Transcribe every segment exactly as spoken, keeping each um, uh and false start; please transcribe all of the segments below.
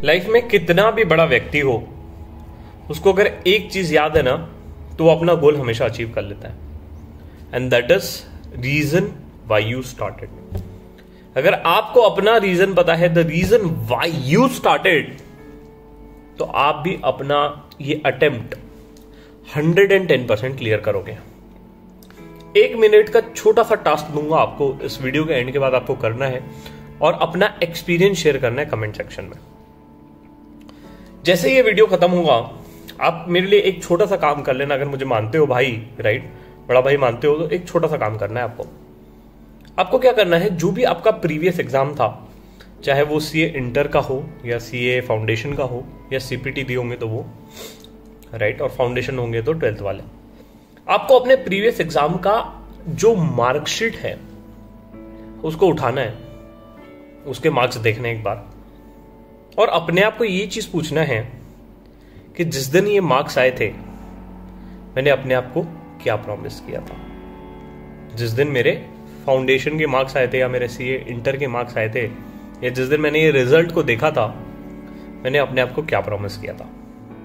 Life में कितना भी बड़ा व्यक्ति हो, उसको अगर एक चीज याद है ना, तो वो अपना गोल हमेशा अचीव कर लेता है, and that is reason why you started. अगर आपको अपना रीजन पता है, the reason why you started, तो आप भी अपना ये attempt hundred and ten percent clear करोगे। एक मिनट का छोटा सा टास्क दूंगा आपको इस वीडियो के एंड के बाद, आपको करना है और अपना एक्सपीरियंस शेयर करना है कमेंट सेक्शन में। जैसे ये वीडियो खत्म होगा, आप मेरे लिए एक छोटा सा काम कर लेना, अगर मुझे मानते हो भाई, राइट, बड़ा भाई मानते हो, तो एक छोटा सा काम करना है आपको। आपको क्या करना है, जो भी आपका प्रीवियस एग्जाम था, चाहे वो सीए इंटर का हो या सीए फाउंडेशन का हो या सीपीटी दिए होंगे तो वो, राइट, और फाउंडेशन होंगे तो ट्वेल्थ वाले, आपको अपने प्रीवियस एग्जाम का जो मार्कशीट है उसको उठाना है, उसके मार्क्स देखने एक बार, और अपने आप को ये चीज पूछना है कि जिस दिन ये मार्क्स आए थे, मैंने अपने आप को क्या प्रॉमिस किया था। जिस दिन मेरे फाउंडेशन के मार्क्स आए थे या मेरे सीए इंटर के मार्क्स आए थे, या जिस दिन मैंने ये रिजल्ट को देखा था, मैंने अपने आप को क्या प्रॉमिस किया था।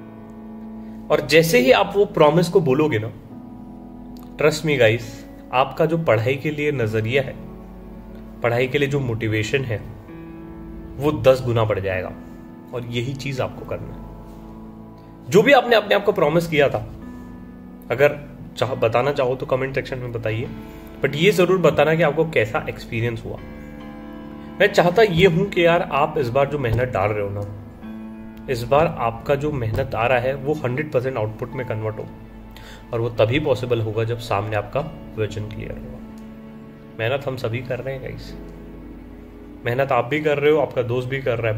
और जैसे ही आप वो प्रॉमिस को बोलोगे ना, ट्रस्ट मी गाइस, आपका जो पढ़ाई के लिए नजरिया है, पढ़ाई के लिए जो मोटिवेशन है, वो दस गुना बढ़ जाएगा। और यही चीज आपको करना है। जो भी आपने अपने आप को प्रॉमिस किया था, अगर चाह बताना चाहो तो कमेंट सेक्शन में बताइए, बट ये जरूर बताना कि आपको कैसा एक्सपीरियंस हुआ। मैं चाहता ये हूं कि यार आप इस बार जो मेहनत डाल रहे हो ना, इस बार आपका जो मेहनत आ रहा है वो हंड्रेड परसेंट आउटपुट में कन्वर्ट हो, और वो तभी पॉसिबल होगा जब सामने आपका विजन क्लियर होगा। मेहनत हम सभी कर रहे हैं गाइस, मेहनत आप भी कर रहे हो, आपका दोस्त भी कर रहा है,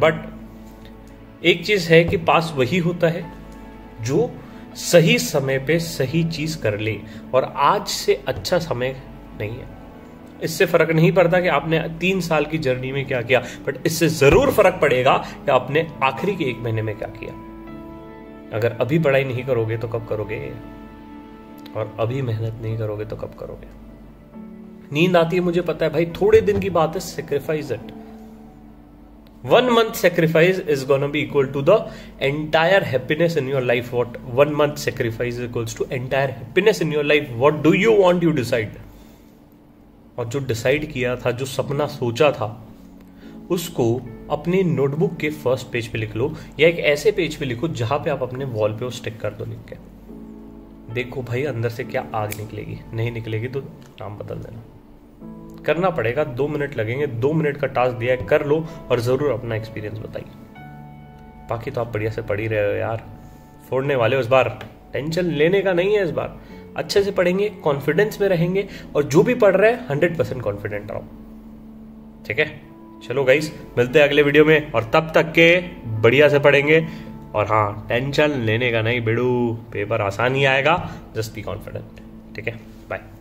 बट एक चीज है कि पास वही होता है जो सही समय पे सही चीज कर ले, और आज से अच्छा समय नहीं है। इससे फर्क नहीं पड़ता कि आपने तीन साल की जर्नी में क्या किया, बट इससे जरूर फर्क पड़ेगा कि आपने आखिरी के एक महीने में क्या किया। अगर अभी पढ़ाई नहीं करोगे तो कब करोगे, और अभी मेहनत नहीं करोगे तो कब करोगे। नींद आती है मुझे पता है भाई, थोड़े दिन की बात है, sacrifice it. One month sacrifice is gonna be equal to the entire happiness in your life. What one month sacrifice equals to entire happiness in your life. What do you want, you decide. और जो decide किया था, जो सपना सोचा था, उसको अपने नोटबुक के फर्स्ट पेज पे लिख लो, या एक ऐसे पेज पे लिखो जहां पे आप अपने वॉल पे वो स्टिक कर दो लिख के। देखो भाई अंदर से क्या आग निकलेगी। नहीं निकलेगी तो नाम बदल देना। करना पड़ेगा, दो मिनट लगेंगे, दो मिनट का टास्क दिया है, कर लो और जरूर अपना एक्सपीरियंस बताइए। बाकी तो आप बढ़िया से पढ़ ही रहे हो यार, फोड़ने वाले हो इस बार, टेंशन लेने का नहीं है। इस बार अच्छे से पढ़ेंगे, कॉन्फिडेंस में रहेंगे, और जो भी पढ़ रहे हैं हंड्रेड परसेंट कॉन्फिडेंट रहो। ठीक है, चलो गाइस, मिलते हैं अगले वीडियो में, और तब तक के बढ़िया से पढ़ेंगे। और हाँ, टेंशन लेने का नहीं बेड़ू, पेपर आसान ही आएगा, जस्ट बी कॉन्फिडेंट। ठीक है, बाय।